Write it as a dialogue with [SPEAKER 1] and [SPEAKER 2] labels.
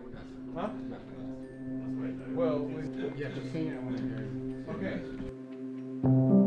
[SPEAKER 1] Huh? Well, you have to sing it when it goes. Okay.